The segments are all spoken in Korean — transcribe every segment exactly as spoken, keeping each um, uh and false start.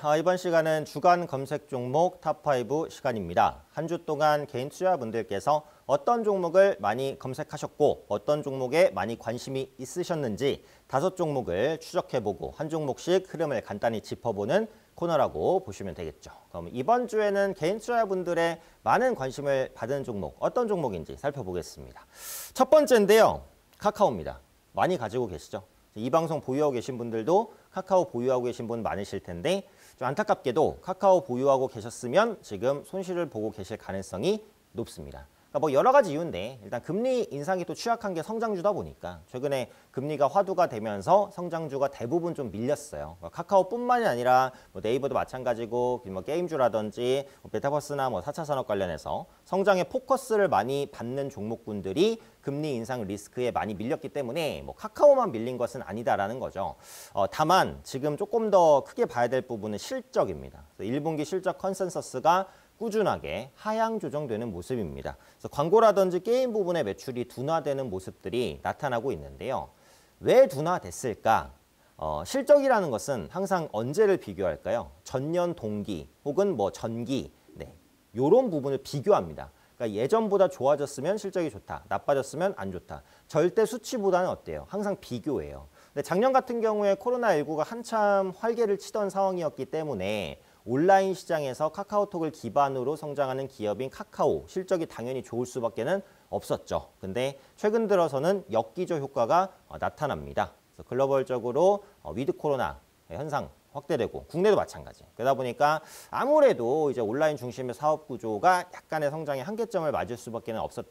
이번 시간은 주간 검색 종목 탑오 시간입니다. 한 주 동안 개인 투자분들께서 어떤 종목을 많이 검색하셨고 어떤 종목에 많이 관심이 있으셨는지 다섯 종목을 추적해보고 한 종목씩 흐름을 간단히 짚어보는 코너라고 보시면 되겠죠. 그럼 이번 주에는 개인 투자분들의 많은 관심을 받은 종목, 어떤 종목인지 살펴보겠습니다. 첫 번째인데요. 카카오입니다. 많이 가지고 계시죠? 이 방송 보유하고 계신 분들도 카카오 보유하고 계신 분 많으실 텐데 좀 안타깝게도 카카오 보유하고 계셨으면 지금 손실을 보고 계실 가능성이 높습니다. 그러니까 뭐 여러 가지 이유인데 일단 금리 인상이 또 취약한 게 성장주다 보니까 최근에 금리가 화두가 되면서 성장주가 대부분 좀 밀렸어요. 카카오뿐만이 아니라 뭐 네이버도 마찬가지고 뭐 게임주라든지 뭐 메타버스나 뭐 사 차 산업 관련해서 성장에 포커스를 많이 받는 종목군들이 금리 인상 리스크에 많이 밀렸기 때문에 뭐 카카오만 밀린 것은 아니다라는 거죠. 어, 다만 지금 조금 더 크게 봐야 될 부분은 실적입니다. 일 분기 실적 컨센서스가 꾸준하게 하향 조정되는 모습입니다. 그래서 광고라든지 게임 부분의 매출이 둔화되는 모습들이 나타나고 있는데요. 왜 둔화됐을까? 어, 실적이라는 것은 항상 언제를 비교할까요? 전년 동기 혹은 뭐 전기, 네, 이런 부분을 비교합니다. 그러니까 예전보다 좋아졌으면 실적이 좋다, 나빠졌으면 안 좋다. 절대 수치보다는 어때요? 항상 비교해요. 근데 작년 같은 경우에 코로나십구가 한참 활개를 치던 상황이었기 때문에 온라인 시장에서 카카오톡을 기반으로 성장하는 기업인 카카오 실적이 당연히 좋을 수밖에는 없었죠. 근데 최근 들어서는 역기조 효과가 나타납니다. 그래서 글로벌적으로 위드 코로나 현상 확대되고 국내도 마찬가지. 그러다 보니까 아무래도 이제 온라인 중심의 사업 구조가 약간의 성장의 한계점을 맞을 수밖에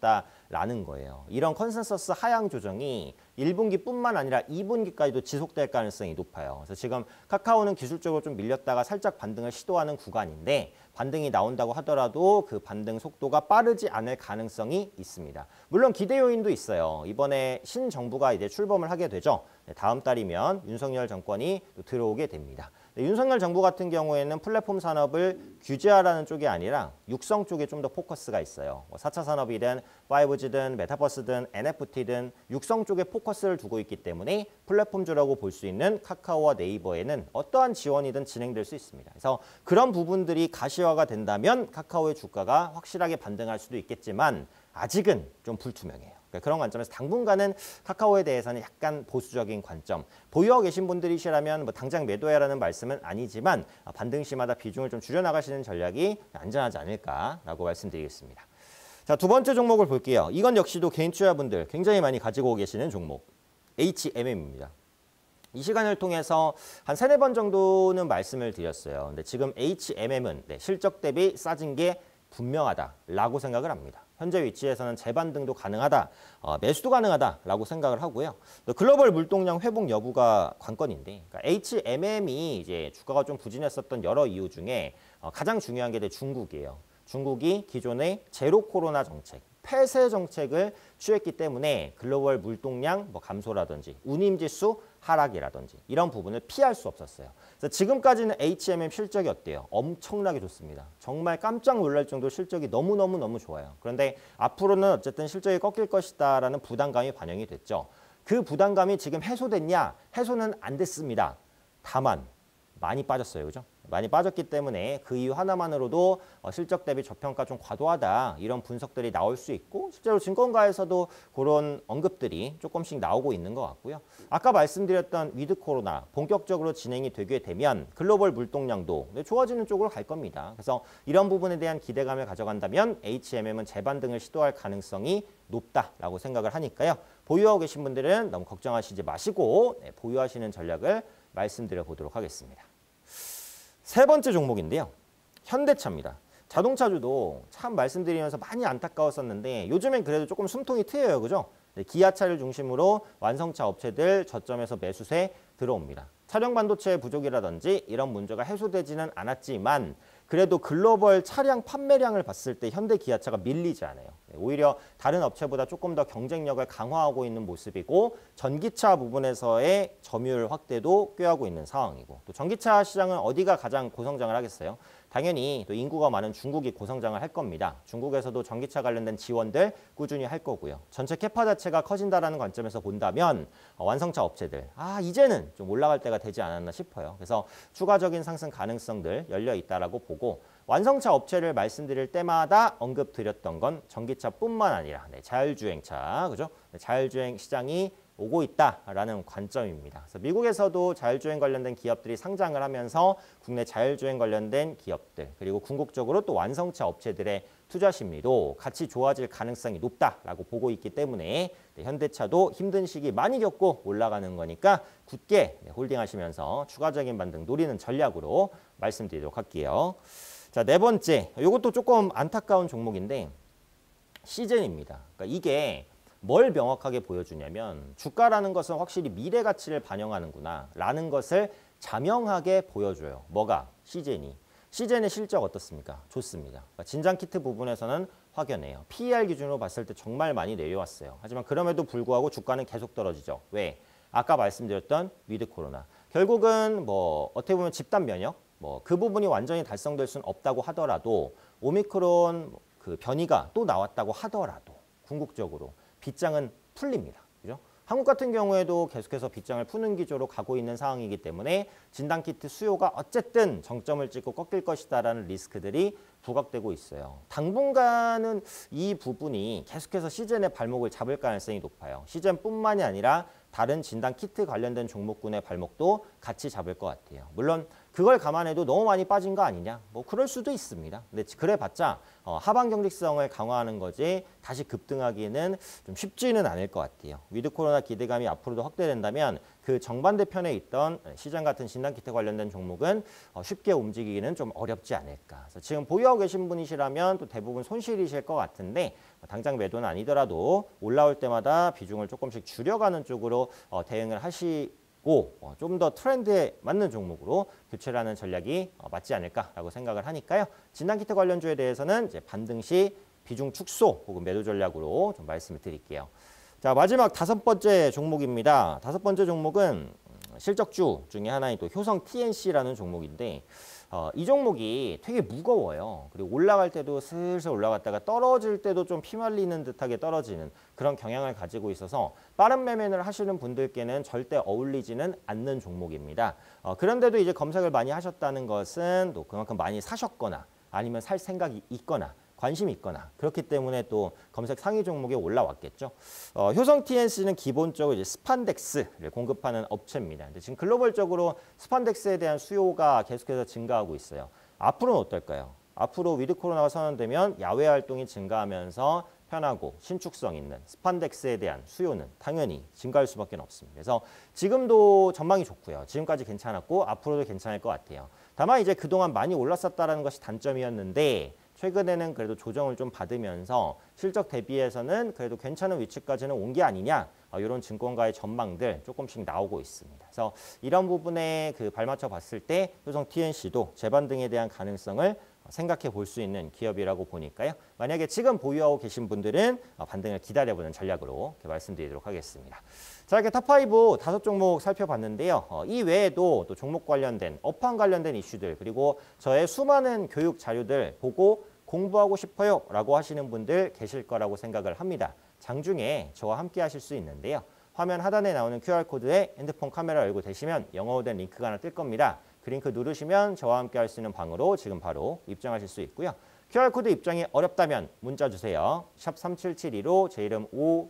없었다라는 거예요. 이런 컨센서스 하향 조정이 일 분기뿐만 아니라 이 분기까지도 지속될 가능성이 높아요. 그래서 지금 카카오는 기술적으로 좀 밀렸다가 살짝 반등을 시도하는 구간인데 반등이 나온다고 하더라도 그 반등 속도가 빠르지 않을 가능성이 있습니다. 물론 기대 요인도 있어요. 이번에 신정부가 이제 출범을 하게 되죠. 다음 달이면 윤석열 정권이 들어오게 됩니다. 윤석열 정부 같은 경우에는 플랫폼 산업을 규제하라는 쪽이 아니라 육성 쪽에 좀 더 포커스가 있어요. 사 차 산업이든 파이브지든 메타버스든 엔에프티든 육성 쪽에 포커스를 두고 있기 때문에 플랫폼주라고 볼 수 있는 카카오와 네이버에는 어떠한 지원이든 진행될 수 있습니다. 그래서 그런 부분들이 가시화가 된다면 카카오의 주가가 확실하게 반등할 수도 있겠지만 아직은 좀 불투명해요. 그런 관점에서 당분간은 카카오에 대해서는 약간 보수적인 관점. 보유하고 계신 분들이시라면 뭐 당장 매도해라는 말씀은 아니지만 반등 시마다 비중을 좀 줄여나가시는 전략이 안전하지 않을까라고 말씀드리겠습니다. 자, 두 번째 종목을 볼게요. 이건 역시도 개인 투자분들 굉장히 많이 가지고 계시는 종목. 에이치엠엠입니다. 이 시간을 통해서 한 세네 번 정도는 말씀을 드렸어요. 근데 지금 에이치엠엠은 네, 실적 대비 싸진 게 분명하다라고 생각을 합니다. 현재 위치에서는 재반등도 가능하다, 어, 매수도 가능하다라고 생각을 하고요. 또 글로벌 물동량 회복 여부가 관건인데, 그러니까 에이치엠엠이 이제 주가가 좀 부진했었던 여러 이유 중에 어, 가장 중요한 게 중국이에요. 중국이 기존의 제로 코로나 정책, 폐쇄 정책을 취했기 때문에 글로벌 물동량 뭐 감소라든지 운임지수 하락이라든지 이런 부분을 피할 수 없었어요. 그래서 지금까지는 에이치엠엠 실적이 어때요? 엄청나게 좋습니다. 정말 깜짝 놀랄 정도로 실적이 너무너무너무 좋아요. 그런데 앞으로는 어쨌든 실적이 꺾일 것이다라는 부담감이 반영이 됐죠. 그 부담감이 지금 해소됐냐? 해소는 안 됐습니다. 다만 많이 빠졌어요. 그죠? 많이 빠졌기 때문에 그 이유 하나만으로도 실적 대비 저평가 좀 과도하다 이런 분석들이 나올 수 있고 실제로 증권가에서도 그런 언급들이 조금씩 나오고 있는 것 같고요. 아까 말씀드렸던 위드 코로나 본격적으로 진행이 되게 되면 글로벌 물동량도 좋아지는 쪽으로 갈 겁니다. 그래서 이런 부분에 대한 기대감을 가져간다면 에이치엠엠은 재반등을 시도할 가능성이 높다라고 생각을 하니까요. 보유하고 계신 분들은 너무 걱정하시지 마시고 네, 보유하시는 전략을 말씀드려 보도록 하겠습니다. 세 번째 종목인데요. 현대차입니다. 자동차주도 참 말씀드리면서 많이 안타까웠었는데 요즘엔 그래도 조금 숨통이 트여요. 그죠? 네, 기아차를 중심으로 완성차 업체들 저점에서 매수세 들어옵니다. 차량 반도체 부족이라든지 이런 문제가 해소되지는 않았지만 그래도 글로벌 차량 판매량을 봤을 때 현대 기아차가 밀리지 않아요. 오히려 다른 업체보다 조금 더 경쟁력을 강화하고 있는 모습이고 전기차 부분에서의 점유율 확대도 꾀하고 있는 상황이고 또 전기차 시장은 어디가 가장 고성장을 하겠어요? 당연히 또 인구가 많은 중국이 고성장을 할 겁니다. 중국에서도 전기차 관련된 지원들 꾸준히 할 거고요. 전체 캐파 자체가 커진다라는 관점에서 본다면 완성차 업체들, 아 이제는 좀 올라갈 때가 되지 않았나 싶어요. 그래서 추가적인 상승 가능성들 열려 있다라고 보고 완성차 업체를 말씀드릴 때마다 언급드렸던 건 전기차뿐만 아니라 네, 자율주행차, 그죠? 네, 자율주행 시장이 오고 있다라는 관점입니다. 그래서 미국에서도 자율주행 관련된 기업들이 상장을 하면서 국내 자율주행 관련된 기업들 그리고 궁극적으로 또 완성차 업체들의 투자 심리도 같이 좋아질 가능성이 높다라고 보고 있기 때문에 네, 현대차도 힘든 시기 많이 겪고 올라가는 거니까 굳게 네, 홀딩하시면서 추가적인 반등 노리는 전략으로 말씀드리도록 할게요. 자, 네 번째, 이것도 조금 안타까운 종목인데 시즌입니다. 그러니까 이게 뭘 명확하게 보여주냐면 주가라는 것은 확실히 미래 가치를 반영하는구나 라는 것을 자명하게 보여줘요. 뭐가? 시젠이. 시젠의 실적 어떻습니까? 좋습니다. 그러니까 진단키트 부분에서는 확연해요. 피이알 기준으로 봤을 때 정말 많이 내려왔어요. 하지만 그럼에도 불구하고 주가는 계속 떨어지죠. 왜? 아까 말씀드렸던 위드 코로나. 결국은 뭐 어떻게 보면 집단 면역, 뭐 그 부분이 완전히 달성될 수는 없다고 하더라도 오미크론 그 변이가 또 나왔다고 하더라도 궁극적으로 빗장은 풀립니다. 그죠? 한국 같은 경우에도 계속해서 빗장을 푸는 기조로 가고 있는 상황이기 때문에 진단키트 수요가 어쨌든 정점을 찍고 꺾일 것이다라는 리스크들이 부각되고 있어요. 당분간은 이 부분이 계속해서 시즌의 발목을 잡을 가능성이 높아요. 시즌뿐만이 아니라 다른 진단키트 관련된 종목군의 발목도 같이 잡을 것 같아요. 물론 그걸 감안해도 너무 많이 빠진 거 아니냐? 뭐 그럴 수도 있습니다. 근데 그래봤자 어, 하방 경직성을 강화하는 거지 다시 급등하기는 좀 쉽지는 않을 것 같아요. 위드 코로나 기대감이 앞으로도 확대된다면 그 정반대 편에 있던 시장 같은 진단키트 관련된 종목은 어, 쉽게 움직이기는 좀 어렵지 않을까. 그래서 지금 보유하고 계신 분이시라면 또 대부분 손실이실 것 같은데 당장 매도는 아니더라도 올라올 때마다 비중을 조금씩 줄여가는 쪽으로 어, 대응을 하시. 어, 좀 더 트렌드에 맞는 종목으로 교체를 하는 전략이 어, 맞지 않을까라고 생각을 하니까요. 진단키트 관련주에 대해서는 이제 반등 시 비중 축소 혹은 매도 전략으로 좀 말씀을 드릴게요. 자, 마지막 다섯 번째 종목입니다. 다섯 번째 종목은 실적주 중에 하나인 또 효성 티엔씨라는 종목인데 어, 이 종목이 되게 무거워요. 그리고 올라갈 때도 슬슬 올라갔다가 떨어질 때도 좀 피말리는 듯하게 떨어지는 그런 경향을 가지고 있어서 빠른 매매를 하시는 분들께는 절대 어울리지는 않는 종목입니다. 어, 그런데도 이제 검색을 많이 하셨다는 것은 또 그만큼 많이 사셨거나 아니면 살 생각이 있거나 관심이 있거나 그렇기 때문에 또 검색 상위 종목에 올라왔겠죠. 어, 효성 티엔씨는 기본적으로 이제 스판덱스를 공급하는 업체입니다. 근데 지금 글로벌적으로 스판덱스에 대한 수요가 계속해서 증가하고 있어요. 앞으로는 어떨까요? 앞으로 위드 코로나가 선언되면 야외 활동이 증가하면서 편하고 신축성 있는 스판덱스에 대한 수요는 당연히 증가할 수밖에 없습니다. 그래서 지금도 전망이 좋고요. 지금까지 괜찮았고 앞으로도 괜찮을 것 같아요. 다만 이제 그동안 많이 올랐었다는 것이 단점이었는데 최근에는 그래도 조정을 좀 받으면서 실적 대비해서는 그래도 괜찮은 위치까지는 온 게 아니냐 어, 이런 증권가의 전망들 조금씩 나오고 있습니다. 그래서 이런 부분에 그 발맞춰 봤을 때 효성 티엔씨도 재반등에 대한 가능성을 생각해 볼 수 있는 기업이라고 보니까요. 만약에 지금 보유하고 계신 분들은 반등을 기다려보는 전략으로 이렇게 말씀드리도록 하겠습니다. 자, 이렇게 탑5 다섯 종목 살펴봤는데요. 어, 이 외에도 또 종목 관련된, 업황 관련된 이슈들 그리고 저의 수많은 교육 자료들 보고 공부하고 싶어요 라고 하시는 분들 계실 거라고 생각을 합니다. 장중에 저와 함께 하실 수 있는데요. 화면 하단에 나오는 큐알코드에 핸드폰 카메라 열고 되시면 영어로 된 링크가 하나 뜰 겁니다. 그 링크 누르시면 저와 함께 할 수 있는 방으로 지금 바로 입장하실 수 있고요. 큐알코드 입장이 어렵다면 문자 주세요. 샵 삼칠칠이로 제 이름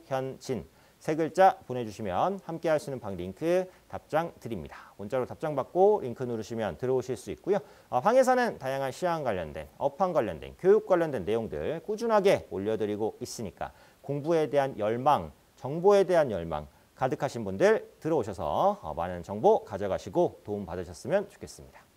오현진 세 글자 보내주시면 함께 할 수 있는 방 링크 답장 드립니다. 문자로 답장 받고 링크 누르시면 들어오실 수 있고요. 어, 방에서는 다양한 시황 관련된, 업황 관련된, 교육 관련된 내용들 꾸준하게 올려드리고 있으니까 공부에 대한 열망, 정보에 대한 열망 가득하신 분들 들어오셔서 많은 정보 가져가시고 도움 받으셨으면 좋겠습니다.